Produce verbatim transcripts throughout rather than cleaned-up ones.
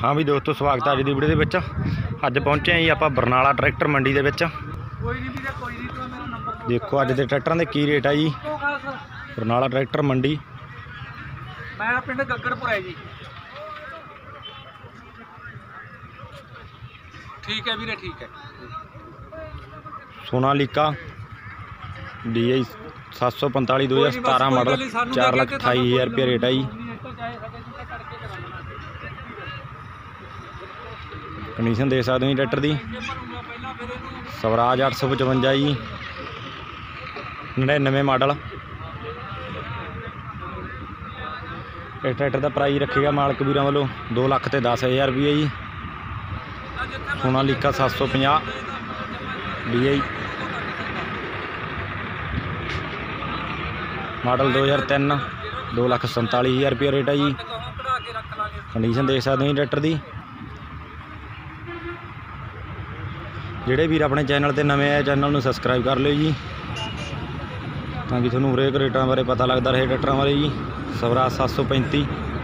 हाँ भी दोस्तों, स्वागत है अज की वीडियो के विच। अज पहुंचे हैं जी आप बरनाला ट्रैक्टर मंडी के विच। देखो अज के ट्रैक्टरों के की रेट है जी। बरनाला ट्रैक्टर मंडी, मैं पिंड गगरपुर है जी। ठीक है वीरे, ठीक है। सोनालिका डी आई सत्त सौ पंताली दो हज़ार सतारह मॉडल, चार लख अठाई हज़ार रुपये रेट है जी। कंडीशन देख सकते हो जी ट्रैक्टर की। स्वराज अठ सौ पचवंजा जी, नड़िनवे मॉडल। इस ट्रैक्टर का प्राइस रखेगा मालक वीरों वालों दो लख तो दस हज़ार रुपये जी। सोनालिका सत्त सौ पचास डी आई मॉडल दो हज़ार तीन, दो लख संताली हज़ार रुपये रेट है जी। कंडीशन देख सकते हो जी ट्रैक्टर की। ਜਿਹੜੇ ਵੀਰ अपने चैनल पर नवे आए चैनल में सबसक्राइब कर लो जी, ताकि थोड़ा हरेक रेटों बारे पता लगता रहे ट्रैक्टरों बारे जी। स्वराज सत्त सौ पैंती,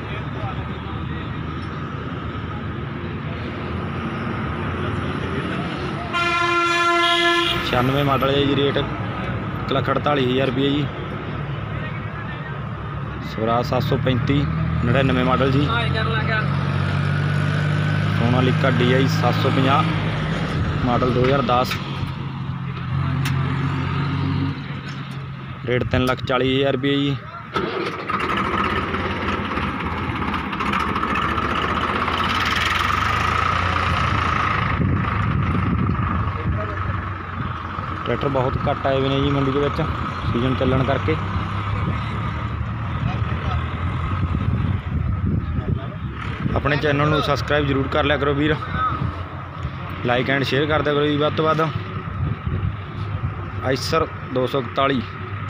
छियानवे मॉडल है जी, रेट एक लख अड़ताली हज़ार रुपये जी। स्वराज सत्त सौ पैंती नड़िनवे मॉडल जी। सोनालिका डी आई सत्त सौ पचास मॉडल दो हज़ार दस, रेट तीन लख चाली हज़ार रुपये जी। ट्रैक्टर बहुत घट आए हुए हैं जी मंडी के विच, सीजन चलन करके। अपने चैनल में सबसक्राइब जरूर कर लिया करो वीर, लाइक एंड शेयर कर दिया करो जी वध तो वध। आइसर दो सौ इकताली,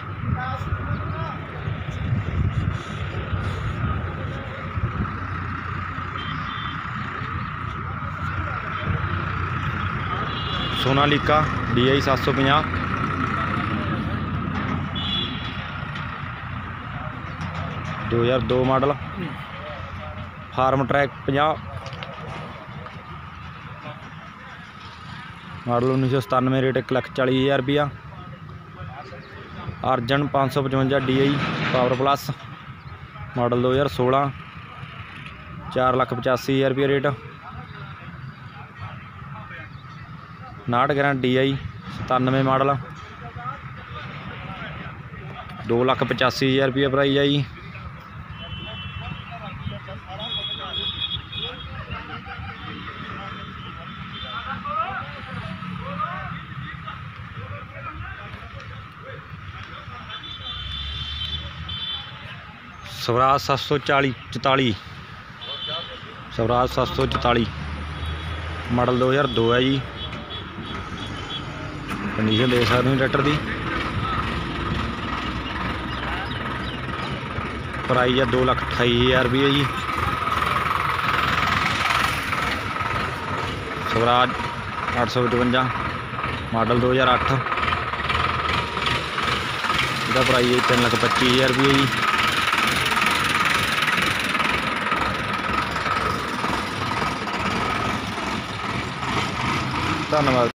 सोनालिका डी आई सत्त सौ पचास, दो हज़ार दो मॉडल। फार्म ट्रैक पचास मॉडल उन्नीस सौ सतानवे, रेट एक लख चाली हज़ार रुपया। अर्जन पाँच सौ पचवंजा D I power plus model दो हज़ार सोलह, चार लख पचासी हज़ार रुपये रेट। नाट ग्रैंड डी आई सतानवे मॉडल, दो लख पचासी हज़ार रुपये प्राइस है जी। स्वराज सत्त सौ चाली चौताली, स्वराज सत्त सौ चौताली मॉडल दो हज़ार दो है जी। कंडीशन देख सकते हो ट्रैक्टर की। प्राइस है दो लख अठाई हज़ार रुपये जी। स्वराज अठ सौ पचवंजा मॉडल दो हज़ार अठ, इसका प्राइस है तीन लख पच्ची हज़ार रुपये जी। धन्यवाद।